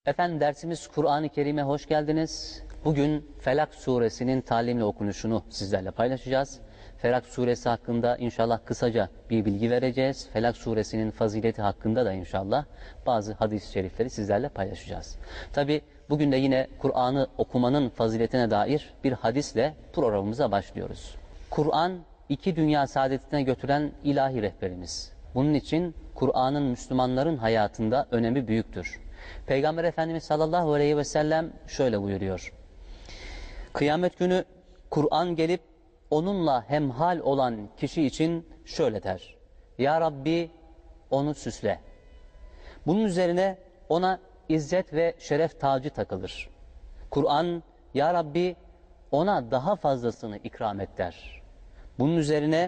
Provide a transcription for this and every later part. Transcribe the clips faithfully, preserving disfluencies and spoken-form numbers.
Efendim dersimiz Kur'an-ı Kerim'e hoş geldiniz. Bugün Felak suresinin talimli okunuşunu sizlerle paylaşacağız. Felak suresi hakkında inşallah kısaca bir bilgi vereceğiz. Felak suresinin fazileti hakkında da inşallah bazı hadis-i şerifleri sizlerle paylaşacağız. Tabi bugün de yine Kur'an'ı okumanın faziletine dair bir hadisle programımıza başlıyoruz. Kur'an iki dünya saadetine götüren ilahi rehberimiz. Bunun için Kur'an'ın Müslümanların hayatında önemi büyüktür. Peygamber Efendimiz sallallahu aleyhi ve sellem şöyle buyuruyor. Kıyamet günü Kur'an gelip onunla hemhal olan kişi için şöyle der. Ya Rabbi onu süsle. Bunun üzerine ona izzet ve şeref tacı takılır. Kur'an Ya Rabbi ona daha fazlasını ikram et der. Bunun üzerine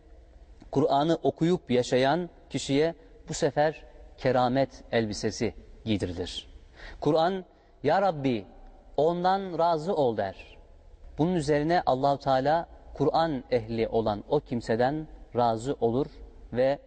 Kur'an'ı okuyup yaşayan kişiye bu sefer keramet elbisesi giydirilir. Kur'an Ya Rabbi ondan razı ol der. Bunun üzerine Allah-u Teala Kur'an ehli olan o kimseden razı olur ve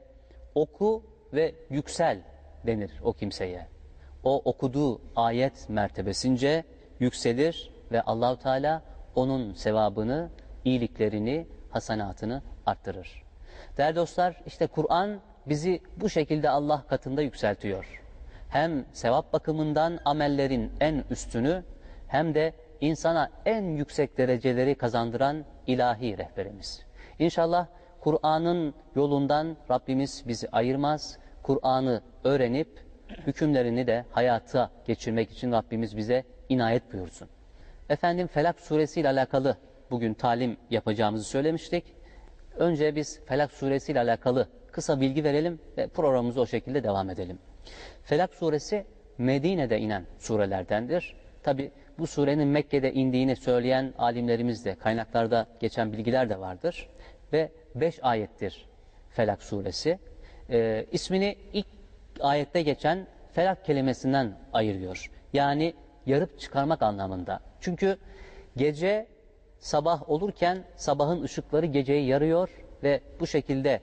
oku ve yüksel denir o kimseye. O okuduğu ayet mertebesince yükselir ve Allah-u Teala onun sevabını, iyiliklerini, hasanatını arttırır. Değerli dostlar, işte Kur'an bizi bu şekilde Allah katında yükseltiyor. Hem sevap bakımından amellerin en üstünü hem de insana en yüksek dereceleri kazandıran ilahi rehberimiz. İnşallah Kur'an'ın yolundan Rabbimiz bizi ayırmaz. Kur'an'ı öğrenip hükümlerini de hayata geçirmek için Rabbimiz bize inayet buyursun. Efendim Felak suresi ile alakalı bugün talim yapacağımızı söylemiştik. Önce biz Felak suresi ile alakalı kısa bilgi verelim ve programımıza o şekilde devam edelim. Felak suresi Medine'de inen surelerdendir. Tabi bu surenin Mekke'de indiğini söyleyen alimlerimiz de kaynaklarda geçen bilgiler de vardır. Ve beş ayettir Felak suresi. Ee, ismini ilk ayette geçen felak kelimesinden ayırıyor. Yani yarıp çıkarmak anlamında. Çünkü gece sabah olurken sabahın ışıkları geceyi yarıyor ve bu şekilde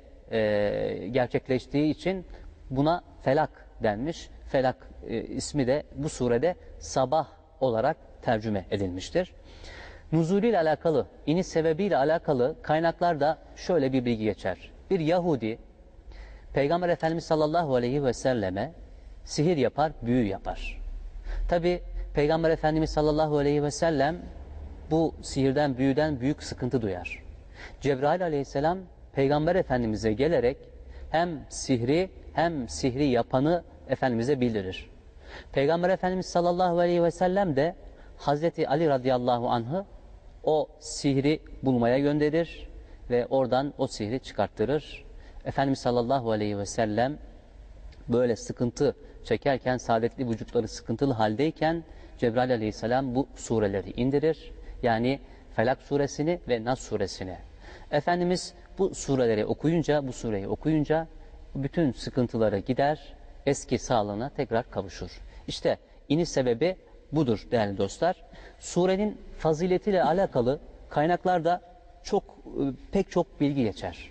e, gerçekleştiği için buna felak denmiş. Felak e, ismi de bu surede sabah olarak tercüme edilmiştir. Nuzulü ile alakalı, iniş sebebiyle alakalı kaynaklarda şöyle bir bilgi geçer. Bir Yahudi Peygamber Efendimiz sallallahu aleyhi ve selleme sihir yapar, büyü yapar. Tabi Peygamber Efendimiz sallallahu aleyhi ve sellem bu sihirden, büyüden büyük sıkıntı duyar. Cebrail aleyhisselam Peygamber Efendimiz'e gelerek hem sihri hem sihri yapanı Efendimiz'e bildirir. Peygamber Efendimiz sallallahu aleyhi ve sellem de Hazreti Ali radıyallahu anh'ı o sihri bulmaya gönderir ve oradan o sihri çıkarttırır. Efendimiz sallallahu aleyhi ve sellem böyle sıkıntı çekerken, saadetli vücutları sıkıntılı haldeyken Cebrail aleyhisselam bu sureleri indirir. Yani Felak suresini ve Nas suresini. Efendimiz bu sureleri okuyunca, bu sureyi okuyunca bütün sıkıntıları gider, eski sağlığına tekrar kavuşur. İşte iniş sebebi budur değerli dostlar. Surenin faziletiyle alakalı kaynaklarda çok pek çok bilgi geçer.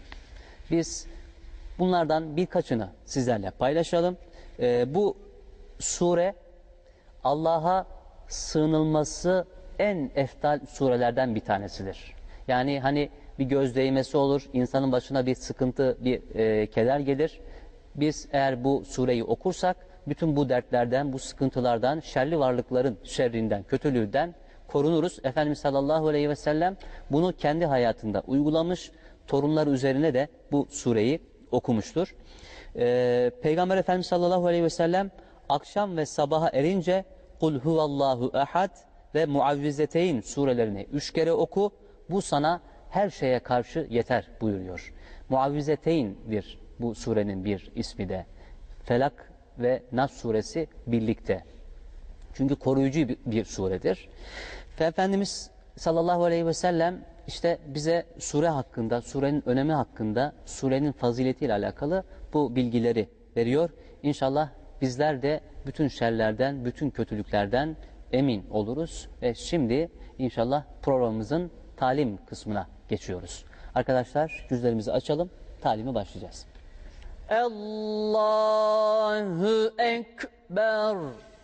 Biz bunlardan birkaçını sizlerle paylaşalım. Ee, bu sure Allah'a sığınılması en eftal surelerden bir tanesidir. Yani hani bir göz değmesi olur, insanın başına bir sıkıntı, bir e, keder gelir. Biz eğer bu sureyi okursak bütün bu dertlerden, bu sıkıntılardan, şerli varlıkların şerrinden, kötülüğünden korunuruz. Efendimiz sallallahu aleyhi ve sellem bunu kendi hayatında uygulamış, torunlar üzerine de bu sureyi okumuştur. Ee, Peygamber Efendimiz sallallahu aleyhi ve sellem akşam ve sabaha erince Kul huvallahu ehad ve Muavvizeteyn surelerini üç kere oku, bu sana her şeye karşı yeter buyuruyor. Muavvizeteyn'dir bu surenin bir ismi de. Felak ve Nas suresi birlikte. Çünkü koruyucu bir suredir. Ve Efendimiz sallallahu aleyhi ve sellem işte bize sure hakkında, surenin önemi hakkında, surenin faziletiyle alakalı bu bilgileri veriyor. İnşallah bizler de bütün şerlerden, bütün kötülüklerden emin oluruz. Ve şimdi inşallah programımızın talim kısmına geçiyoruz. Arkadaşlar cüzlerimizi açalım, talime başlayacağız. Allahu Ekber.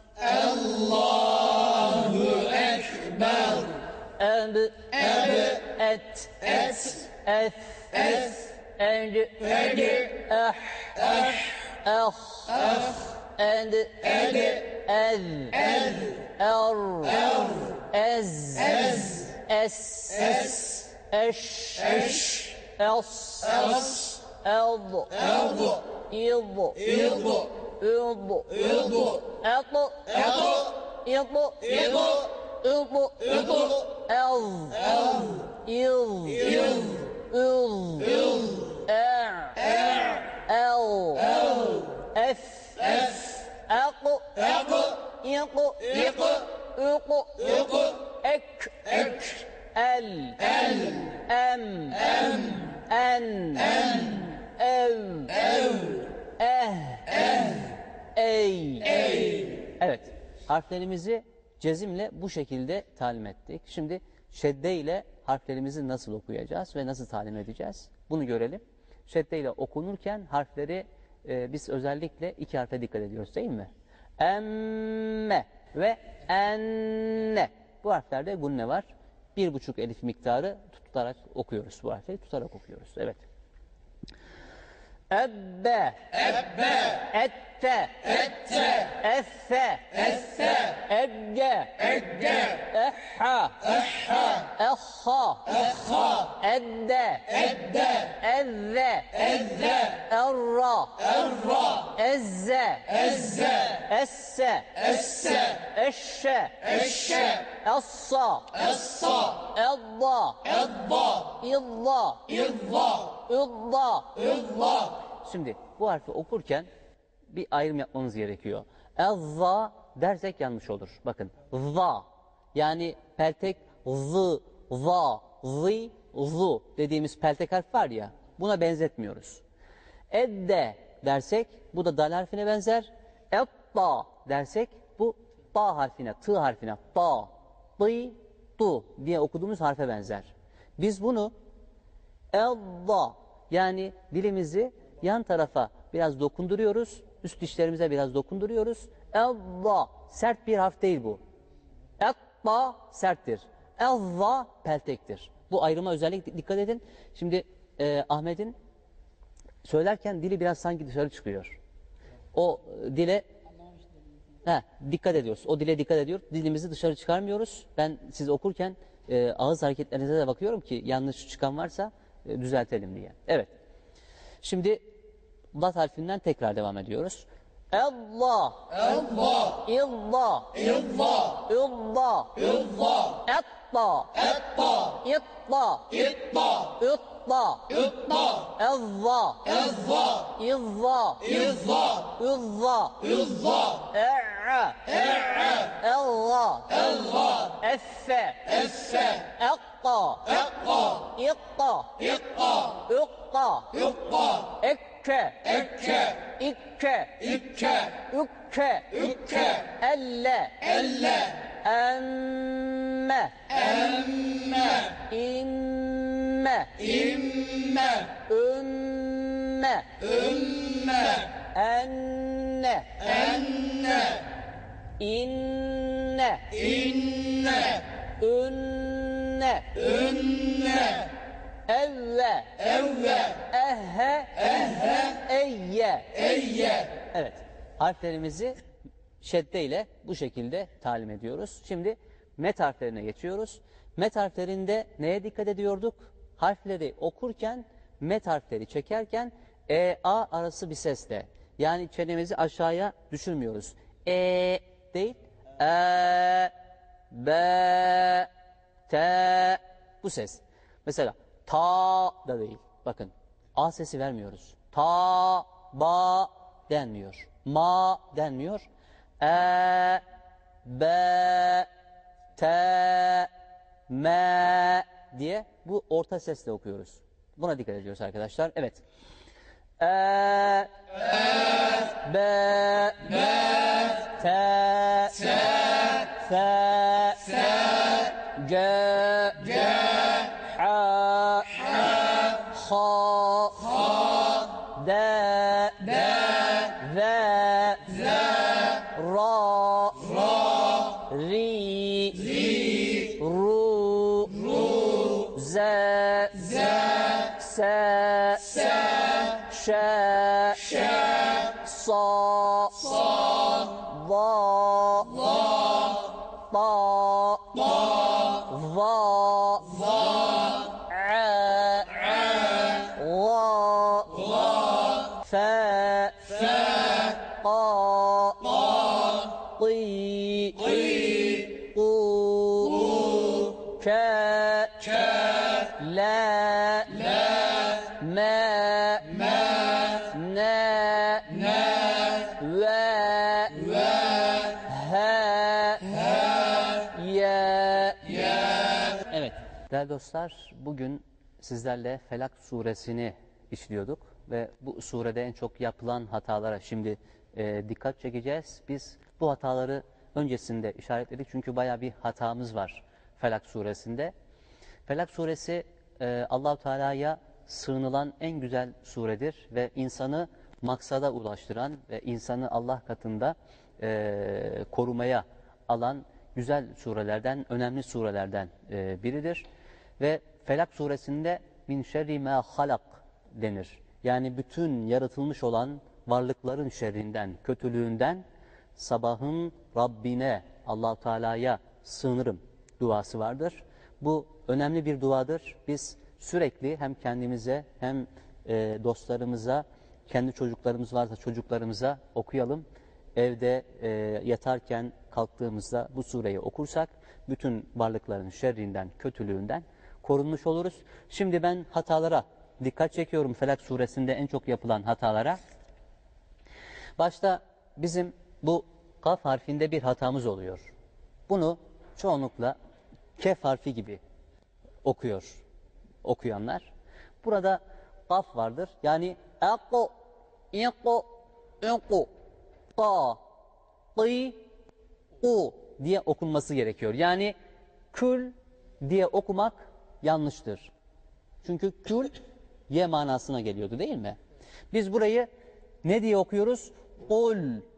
Allahu Ekber. Eb, Eb, et, et, ef, es, ed, ed, eh, eh, ah, ah, ed, ed, ez, ez, er, er, ez, ez, es, es, eş, eş, es, es, eld, eld, id, id, id, id, et, et, id, id, id, id, ez, ez, iz, iz, üz, iz, er, er, el, el, ef, es, ek, ek, ik, ik, ük, ik, ek, ek, el, el, em, em, en, en, ev, ev, eh, eh, ey. ey. Evet, harflerimizi cezimle bu şekilde talim ettik. Şimdi şedde ile harflerimizi nasıl okuyacağız ve nasıl talim edeceğiz? Bunu görelim. Şedde ile okunurken harfleri e, biz özellikle iki harfe dikkat ediyoruz değil mi? Emme ve enne. Bu harflerde gunne var. Bir buçuk elif miktarı tutarak okuyoruz. Bu harfleri tutarak okuyoruz. Evet. Ebbe, Ebbe, ette, ette, effe, esse, egge, egge, ehha, ehha, ehha, ehha, edde, edde, ezze, ezze, erra, erra, ezze, ezze, esse, esse, eşşe, eşşe, essa, essa, edda, edda, idda, idda, idda. idda. Şimdi bu harfi okurken bir ayrım yapmamız gerekiyor. Ezza dersek yanlış olur. Bakın za yani peltek z, za, zi, zu dediğimiz peltek harf var ya buna benzetmiyoruz. Edde dersek bu da dal harfine benzer. Etta dersek bu ta harfine, tı harfine, ta, tı, tu diye okuduğumuz harfe benzer. Biz bunu edda yani dilimizi yan tarafa biraz dokunduruyoruz. Üst dişlerimize biraz dokunduruyoruz. Edda sert bir harf değil bu. Etta serttir. Ezza peltektir. Bu ayrıma özellikle dikkat edin. Şimdi e, Ahmet'in söylerken dili biraz sanki dışarı çıkıyor. O e, dile he, dikkat ediyoruz. O dile dikkat ediyoruz. Dilimizi dışarı çıkarmıyoruz. Ben siz okurken e, ağız hareketlerinize de bakıyorum ki yanlış çıkan varsa e, düzeltelim diye. Evet. Şimdi lat harfinden tekrar devam ediyoruz. Allah, Allah, İlla, İlla, İlla, İlla, Etta, Etta, İtta, İtta, İtta, İtta, Ezza, Ezza, İzza, İzza, İzza, İzza, E'e, E'e, Ella, Ella, Effe, Esse, Ekka, Ekka, İtta, İkka, Ukka, İkka, Ekke, Ekke, İkke, İkke, Ükke, Ükke, Elle, Elle, Emme, Emme, İmme, İmme, Ümme, Ümme, Enne, Enne, İnne, İnne, Ünne, Ünne, Evve, Evve, Ehhe, Ehhe, Eyye. Eyye. Evet, harflerimizi şedde ile bu şekilde talim ediyoruz. Şimdi met harflerine geçiyoruz. Met harflerinde neye dikkat ediyorduk? Harfleri okurken, met harfleri çekerken E, A arası bir sesle. Yani çenemizi aşağıya düşürmüyoruz. E değil, E, B, T bu ses. Mesela ta da değil. Bakın A sesi vermiyoruz. Ta, ba denmiyor. Ma denmiyor. E, B, T, M diye bu orta sesle okuyoruz. Buna dikkat ediyoruz arkadaşlar. Evet. E, B, B, T, T, F, F, C, C, H, H, H, D, D, Z, Z, Ra, Z, Z, S, S, Ş, Ş, Sa, Sa, Va, Va, Ta, Ta, Va, Va, A, A, La, La, Fa, Fa, Qa, Qa, Qi, Qi, Qu, Ka, Ka, La, La, Ma, Ma, Na, Na, Ve, Ve, Ha, Ha, Ya. Ya. Evet değerli dostlar, bugün sizlerle Felak suresini işliyorduk ve bu surede en çok yapılan hatalara şimdi e, dikkat çekeceğiz. Biz bu hataları öncesinde işaretledik çünkü baya bir hatamız var Felak suresinde. Felak suresi e, Allah-u Teala'ya sığınılan en güzel suredir ve insanı maksada ulaştıran ve insanı Allah katında e, korumaya alan güzel surelerden, önemli surelerden e, biridir. Ve Felak suresinde min şerri ma halak denir. Yani bütün yaratılmış olan varlıkların şerrinden, kötülüğünden sabahın Rabbine, Allah-u Teala'ya sığınırım duası vardır. Bu önemli bir duadır. Biz sürekli hem kendimize hem e, dostlarımıza, kendi çocuklarımız varsa çocuklarımıza okuyalım. Evde e, yatarken kalktığımızda bu sureyi okursak bütün varlıkların şerrinden, kötülüğünden korunmuş oluruz. Şimdi ben hatalara dikkat çekiyorum, Felak suresinde en çok yapılan hatalara. Başta bizim bu kaf harfinde bir hatamız oluyor. Bunu çoğunlukla kef harfi gibi okuyor okuyanlar. Burada kaf vardır. Yani eko, eko, eko, ta, tı, u diye okunması gerekiyor. Yani kül diye okumak yanlıştır. Çünkü kül ye manasına geliyordu değil mi? Biz burayı ne diye okuyoruz? Kul,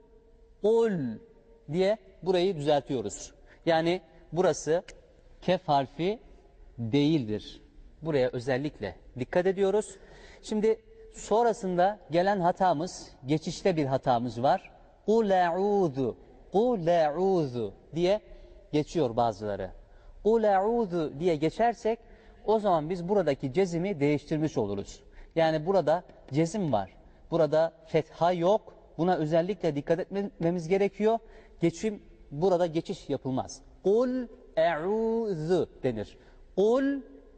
kul diye burayı düzeltiyoruz. Yani burası kef harfi değildir. Buraya özellikle dikkat ediyoruz. Şimdi sonrasında gelen hatamız, geçişte bir hatamız var. Kul a'udhu, kul a'udhu diye geçiyor bazıları. Kul a'udhu diye geçersek o zaman biz buradaki cezimi değiştirmiş oluruz. Yani burada cezim var. Burada fetha yok. Buna özellikle dikkat etmemiz gerekiyor. Geçim, burada geçiş yapılmaz. Kul e'udhu denir. Kul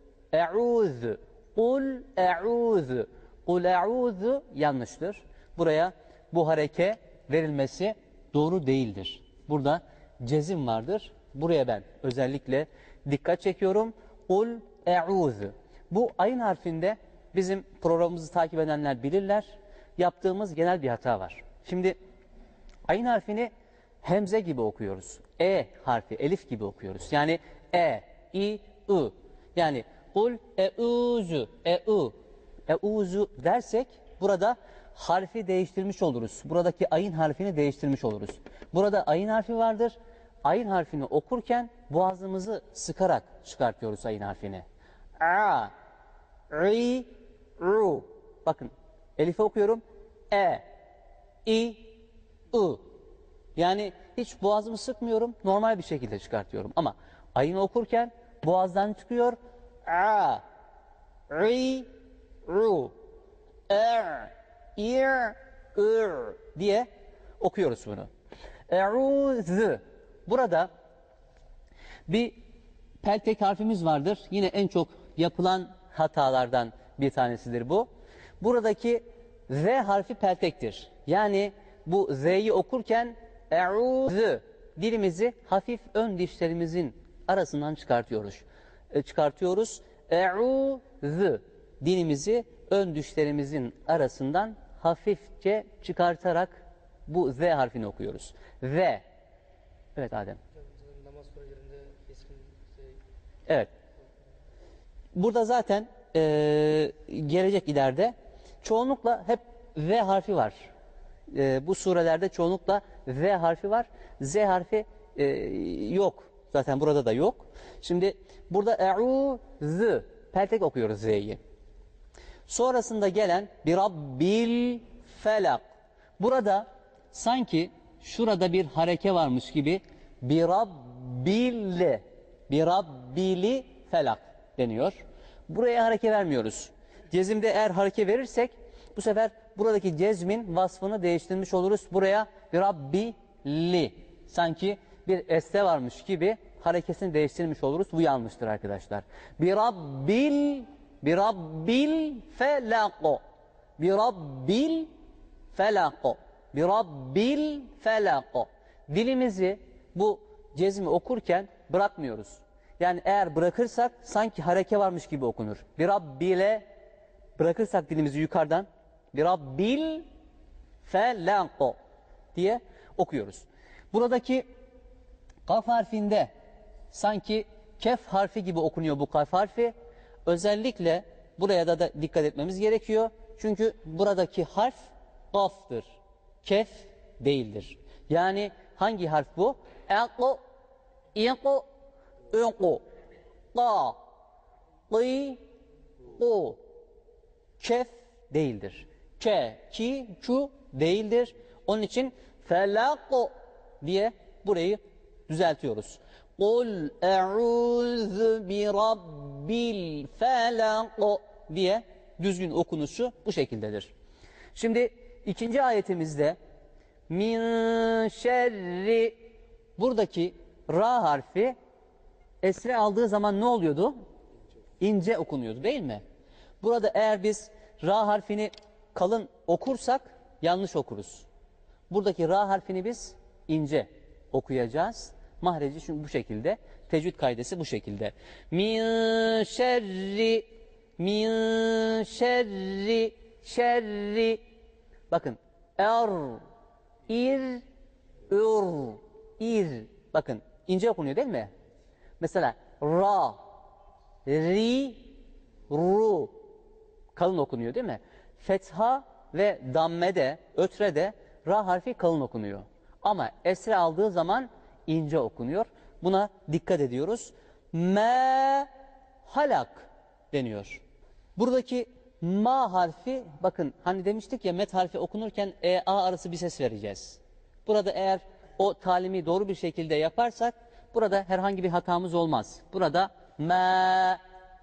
e'udhu. Kul e'udhu. Kul e'udhu yanlıştır. Buraya bu hareke verilmesi doğru değildir. Burada cezim vardır. Buraya ben özellikle dikkat çekiyorum. Kul e'udhu. Bu ayın harfinde bizim programımızı takip edenler bilirler. Yaptığımız genel bir hata var. Şimdi ayın harfini hemze gibi okuyoruz. E harfi, elif gibi okuyoruz. Yani e, i, ı. Yani kul e'uzu, e'u, e'uzu dersek burada harfi değiştirmiş oluruz. Buradaki ayın harfini değiştirmiş oluruz. Burada ayın harfi vardır. Ayın harfini okurken boğazımızı sıkarak çıkartıyoruz ayın harfini. A, ri, ru. Bakın elifi okuyorum. E, i, ı. Yani hiç boğazımı sıkmıyorum. Normal bir şekilde çıkartıyorum. Ama ayını okurken boğazdan çıkıyor. A, ri, ru. Er, ir, ır diye okuyoruz bunu. E'udhu. Burada bir peltek harfimiz vardır. Yine en çok yapılan hatalardan bir tanesidir bu. Buradaki Z harfi peltektir. Yani bu Z'yi okurken e'udhu dilimizi hafif ön dişlerimizin arasından çıkartıyoruz. E, çıkartıyoruz. E'udhu dilimizi ön dişlerimizin arasından hafifçe çıkartarak bu Z harfini okuyoruz. Z. Evet Adem. Namaz surelerinde keskin şey... Evet. Burada zaten e, gelecek ileride çoğunlukla hep V harfi var. E, bu surelerde çoğunlukla V harfi var. Z harfi e, yok. Zaten burada da yok. Şimdi burada e'udhu, peltek okuyoruz Z'yi. Sonrasında gelen bir Rabbil felak. Burada sanki şurada bir hareke varmış gibi bir Rabbil, bir Rabbili felak deniyor. Buraya hareke vermiyoruz. Cezimde eğer hareke verirsek bu sefer buradaki cezmin vasfını değiştirmiş oluruz. Buraya bir Rabbili, sanki bir este varmış gibi harekesini değiştirmiş oluruz. Bu yanlıştır arkadaşlar. Bir Rabbil, bir Rabbil felako, bir Rabbil felako, bir Rabbil felako. Dilimizi bu cezmi okurken bırakmıyoruz. Yani eğer bırakırsak sanki hareke varmış gibi okunur. Bir Rabbile bırakırsak dilimizi yukarıdan bir Rabbil felako diye okuyoruz. Buradaki kaf harfinde sanki kef harfi gibi okunuyor bu kaf harfi. Özellikle buraya da, da dikkat etmemiz gerekiyor. Çünkü buradaki harf kaftır. Kef değildir. Yani hangi harf bu? Eko, eko, eko, ka, kıy, o. Kef değildir. Ke, ki, çu değildir. Onun için felako diye burayı düzeltiyoruz. Kul e'udhu bi rabbil felak diye düzgün okunuşu bu şekildedir. Şimdi ikinci ayetimizde min şerri, buradaki ra harfi esre aldığı zaman ne oluyordu? İnce okunuyordu değil mi? Burada eğer biz ra harfini kalın okursak yanlış okuruz. Buradaki ra harfini biz ince okuyacağız. Mahreci çünkü bu şekilde. Tecvid kaidesi bu şekilde. Min şerri, min şerri, şerri. Bakın. Er, ir, ür, ir. Bakın ince okunuyor değil mi? Mesela ra, ri, ru. Kalın okunuyor değil mi? Fetha ve dammede, ötrede ra harfi kalın okunuyor. Ama esre aldığı zaman ince okunuyor. Buna dikkat ediyoruz. Me halak deniyor. Buradaki ma harfi, bakın hani demiştik ya met harfi okunurken e a arası bir ses vereceğiz. Burada eğer o talimi doğru bir şekilde yaparsak burada herhangi bir hatamız olmaz. Burada me,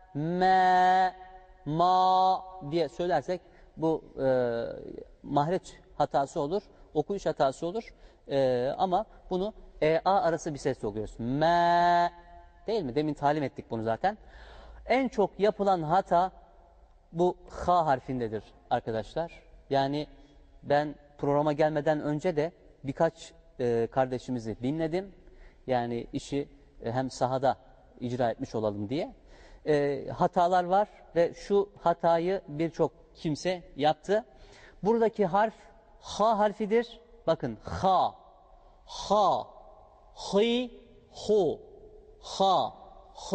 me, ma diye söylersek bu e, mahreç hatası olur, okuyuş hatası olur. E, ama bunu e a arası bir sesle okuyoruz. Me, değil mi? Demin talim ettik bunu zaten. En çok yapılan hata bu ha harfindedir arkadaşlar. Yani ben programa gelmeden önce de birkaç e, kardeşimizi dinledim. Yani işi e, hem sahada icra etmiş olalım diye. E, hatalar var ve şu hatayı birçok kimse yaptı. Buradaki harf ha harfidir. Bakın ha, ha, hı, hu, ha, hı,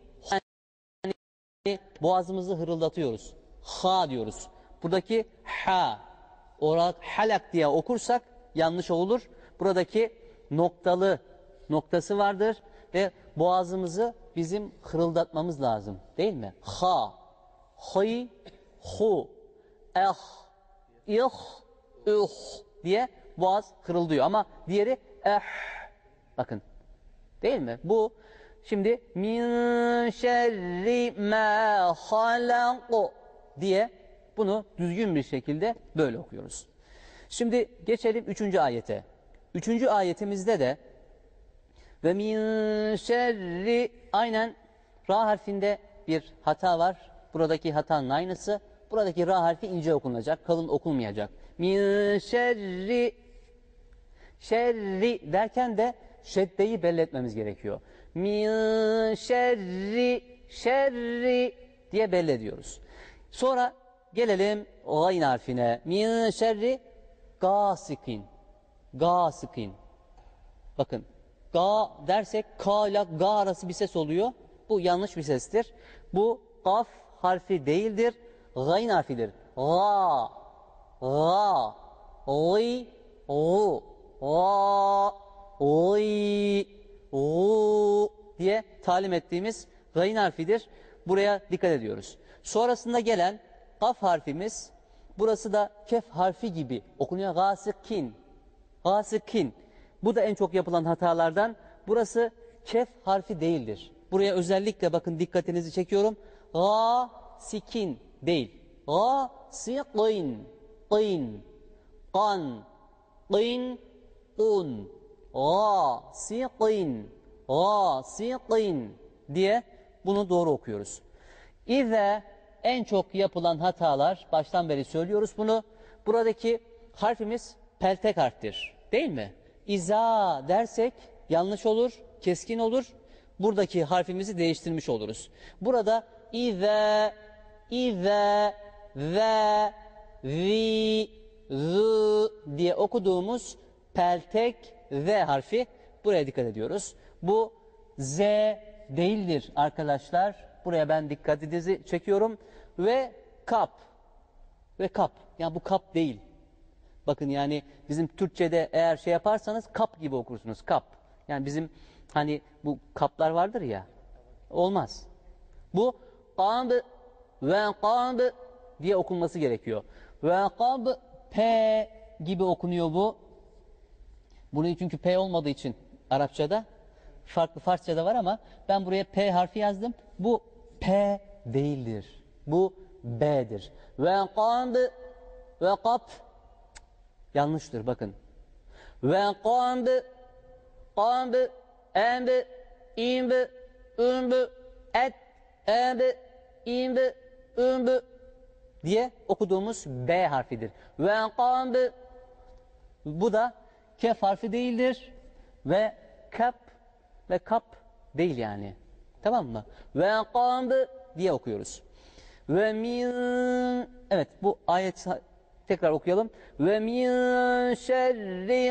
yani boğazımızı hırıldatıyoruz. Ha diyoruz. Buradaki ha olarak halak diye okursak yanlış olur. Buradaki noktalı noktası vardır ve boğazımızı bizim hırıldatmamız lazım. Değil mi? Ha, hı, hu, eh, ih, üh diye boğaz hırıldıyor. Ama diğeri eh. Bakın. Değil mi? Bu şimdi min şerri ma halaq diye bunu düzgün bir şekilde böyle okuyoruz. Şimdi geçelim üçüncü ayete. Üçüncü ayetimizde de ve min şerri, aynen ra harfinde bir hata var. Buradaki hatanın aynısı. Buradaki ra harfi ince okunacak, kalın okunmayacak. Min şerri, şerri derken de şeddeyi belli etmemiz gerekiyor. Min şerri, şerri diye belli ediyoruz. Sonra gelelim gayn harfine. Min şerri gasikin, gasikin. Bakın ga dersek ka ile ga arası bir ses oluyor. Bu yanlış bir sestir. Bu kaf harfi değildir. Gayn harfidir. Ga, ga, gıy, gu, ga, gıy, gu diye talim ettiğimiz gayn harfidir. Buraya dikkat ediyoruz. Sonrasında gelen kaf harfimiz, burası da kef harfi gibi okunuyor. Gasikin. Gasikin. Bu da en çok yapılan hatalardan. Burası kef harfi değildir. Buraya özellikle bakın dikkatinizi çekiyorum. Gasikin değil. Gasikin. Qin. Kan. Qin. Un. Gasikin. Gasikin diye bunu doğru okuyoruz. İze en çok yapılan hatalar, baştan beri söylüyoruz bunu. Buradaki harfimiz peltek harftir. Değil mi? İza dersek yanlış olur, keskin olur. Buradaki harfimizi değiştirmiş oluruz. Burada ize, ize, ve, vi, zı diye okuduğumuz peltek V harfi, buraya dikkat ediyoruz. Bu Z değildir arkadaşlar. Buraya ben dikkatinizi çekiyorum. Ve kap. Ve kap. Yani bu kap değil. Bakın yani bizim Türkçe'de eğer şey yaparsanız kap gibi okursunuz. Kap. Yani bizim hani bu kaplar vardır ya. Olmaz. Bu kab ve kab diye okunması gerekiyor. Ve kab P gibi okunuyor bu. Bunun çünkü P olmadığı için Arapçada, farklı Farsçada var ama ben buraya P harfi yazdım. Bu P değildir. Bu B'dir. Ve kab ve kap yanlıştır bakın. Ve kab kab emb imb ümb et emb imb ümb diye okuduğumuz B harfidir. Ve kab, bu da kef harfi değildir ve kap ve kap değil yani. Tamam mı? Ve kab diye okuyoruz. Ve min, evet bu ayet tekrar okuyalım. Ve min şerri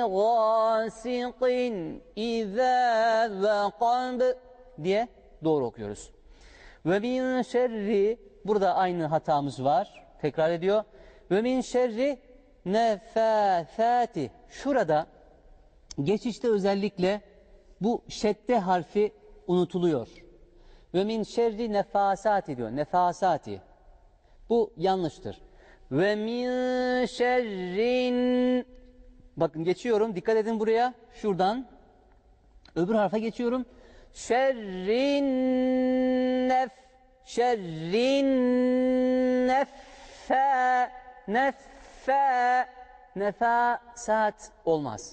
gasiqin izâ vekab diye doğru okuyoruz. Ve min şerri, burada aynı hatamız var. Tekrar ediyor. Ve min şerri nefâthâti. Şurada geçişte özellikle bu şedde harfi unutuluyor. Ve min şerri nefasati diyor. Nefasati. Bu yanlıştır. Ve min şerrin, bakın geçiyorum. Dikkat edin buraya. Şuradan öbür harfa geçiyorum. Şerrin nef şerrin neffe neffe nefasat olmaz.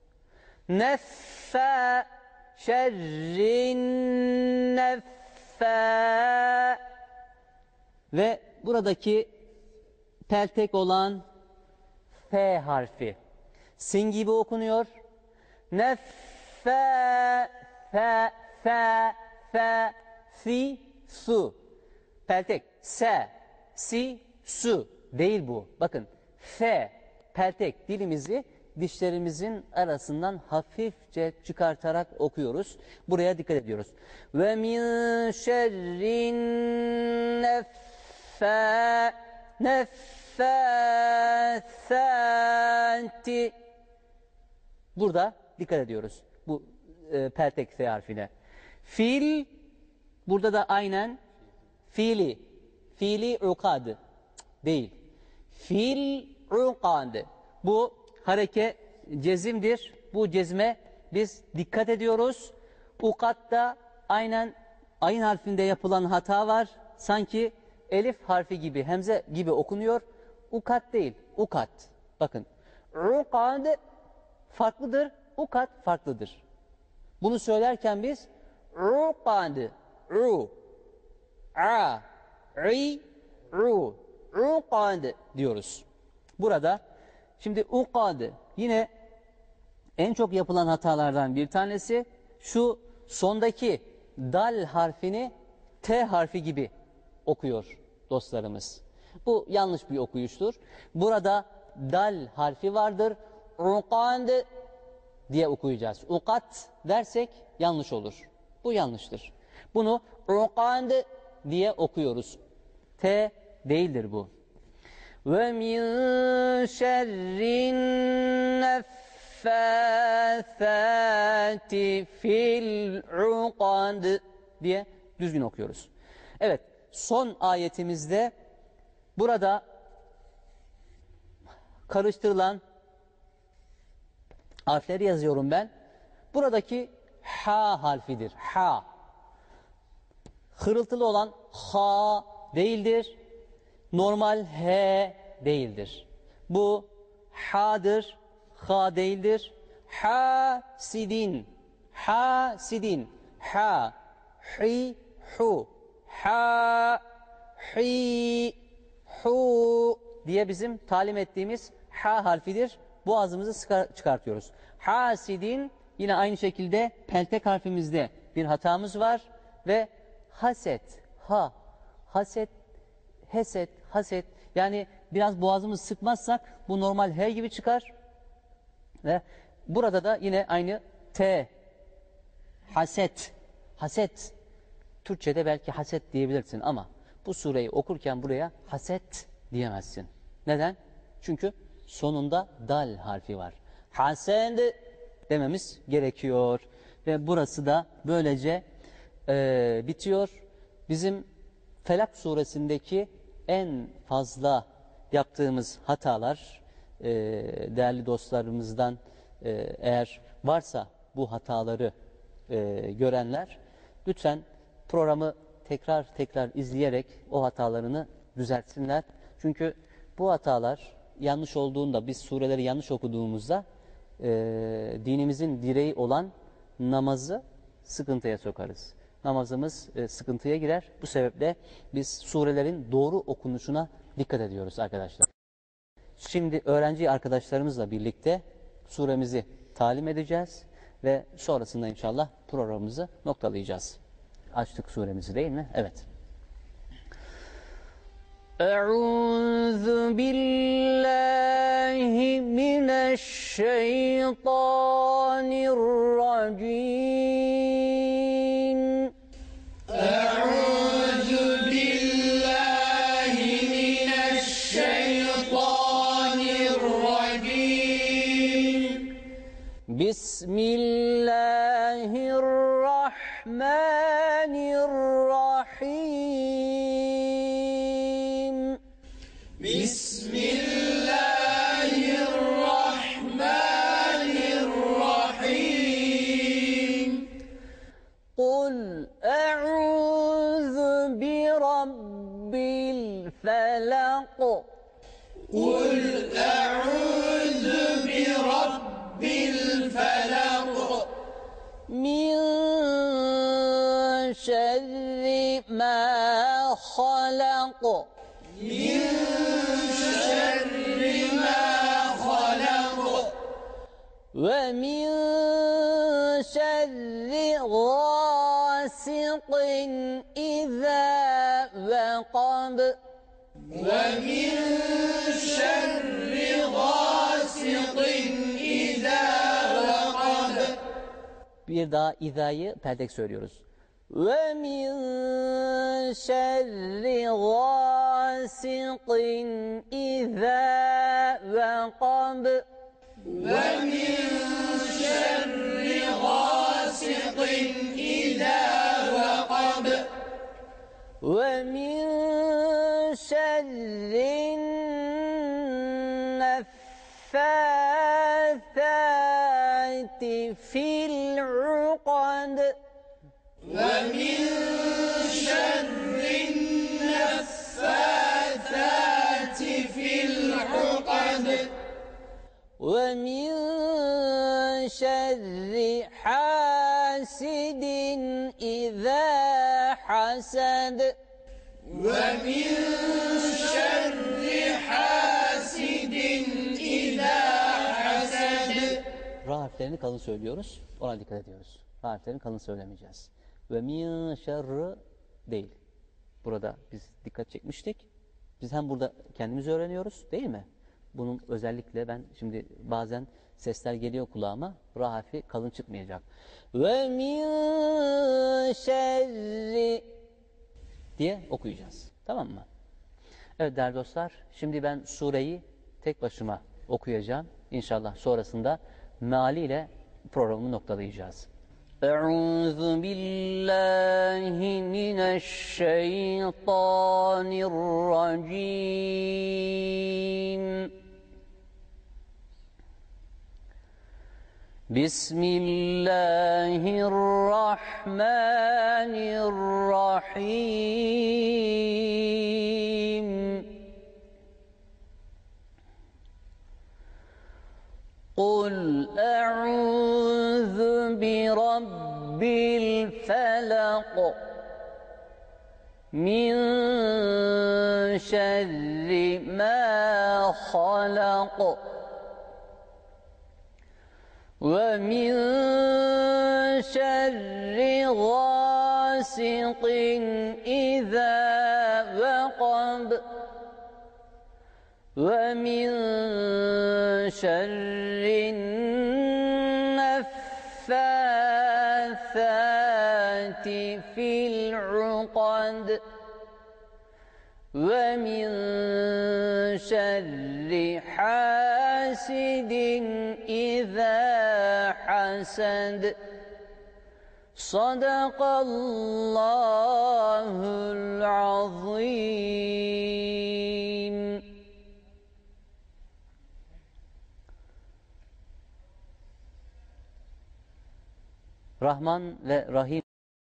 Neffe şerrin neffe ve buradaki peltek olan F harfi sin gibi okunuyor. Neffe fe fe fe fi su peltek se si su değil bu. Bakın F peltek, dilimizi dişlerimizin arasından hafifçe çıkartarak okuyoruz. Buraya dikkat ediyoruz. Ve min şerrin neffe neffâthâti. Burada dikkat ediyoruz. Bu e, peltek F harfine. Fil, burada da aynen fiili. Fiili ukadı. Değil. Fil ukadı. Bu hareke cezimdir. Bu cezme biz dikkat ediyoruz. Ukatta aynen ayın harfinde yapılan hata var. Sanki elif harfi gibi, hemze gibi okunuyor. Ukat değil, ukat. Bakın. Ukad farklıdır, ukat farklıdır. Bunu söylerken biz ukad, u, a, i, u, ukad diyoruz. Burada şimdi ukad yine en çok yapılan hatalardan bir tanesi şu sondaki dal harfini T harfi gibi okuyor dostlarımız. Bu yanlış bir okuyuştur. Burada dal harfi vardır. Ukad diye okuyacağız. Ukat dersek yanlış olur. Bu yanlıştır. Bunu ukad diye okuyoruz. T değildir bu. Ve min şerrin neffâthâti fil ukad diye düzgün okuyoruz. Evet, son ayetimizde burada karıştırılan harfleri yazıyorum ben. Buradaki ha harfidir. Ha. Hırıltılı olan ha değildir. Normal he değildir. Bu ha'dır, ha değildir. Hasidin, hasidin, ha, hi, hu, ha, hi, hu diye bizim talim ettiğimiz ha harfidir. Boğazımızı çıkartıyoruz. Hasidin, yine aynı şekilde peltek harfimizde bir hatamız var ve haset, ha, haset, heset, haset, yani biraz boğazımızı sıkmazsak bu normal he gibi çıkar. Ve burada da yine aynı t, haset, haset. Türkçe'de belki haset diyebilirsin ama bu sureyi okurken buraya haset diyemezsin. Neden? Çünkü sonunda dal harfi var. Hased dememiz gerekiyor. Ve burası da böylece e, bitiyor. Bizim Felak suresindeki en fazla yaptığımız hatalar, e, değerli dostlarımızdan e, eğer varsa bu hataları e, görenler, lütfen programı tekrar tekrar izleyerek o hatalarını düzeltsinler. Çünkü bu hatalar yanlış olduğunda, biz sureleri yanlış okuduğumuzda e, dinimizin direği olan namazı sıkıntıya sokarız. Namazımız e, sıkıntıya girer. Bu sebeple biz surelerin doğru okunuşuna dikkat ediyoruz arkadaşlar. Şimdi öğrenci arkadaşlarımızla birlikte suremizi talim edeceğiz ve sonrasında inşallah programımızı noktalayacağız. Açtık suremizi değil mi? Evet. Euzu billahi mineşşeytanirracim. Euzu billahi mineşşeytanirracim. Bismillahirrahmanirrahim. Bismillahirrahmanirrahim. Kul e'udhu bi rabbil felak. Kul e'udhu bi rabbil felak. Min şerri ma halak. Min şerri ma halak. Ve min şerri gâsiqin izâ veqab. Ve min şerri gâsiqin izâ veqab. Bir daha izayı perdek söylüyoruz. Ve min şerri gâsiqin izâ veqab. Ve min şerri gâsiqin izâ veqab. Ve min şerrin neffâthâti fil uqad. Ve min şerrin neffâthâti fil uqad. Ve min şerri hasidin izâ hasad. Ve min şerri hasidin izâ hasad. Ra harflerini kalın söylüyoruz. Ona dikkat ediyoruz. Ra harflerini kalın söylemeyeceğiz. Ve min şerri değil. Burada biz dikkat çekmiştik. Biz hem burada kendimiz öğreniyoruz değil mi? Bunun özellikle ben şimdi bazen sesler geliyor kulağıma. Ra harfi kalın çıkmayacak. Ve min şerri diye okuyacağız. Tamam mı? Evet değerli dostlar. Şimdi ben sureyi tek başıma okuyacağım. İnşallah sonrasında mealiyle programı noktalayacağız. أعوذ بالله من الشيطان الرجيم. بسم الله الرحمن الرحيم. قل أعوذ برب الفلق من شر ما خلق ومن شر غاسق إذا وقب ومن شر النفاثات في العقد ومن شر حاسد إذا حسد. صدق الله العظيم. Rahman ve Rahim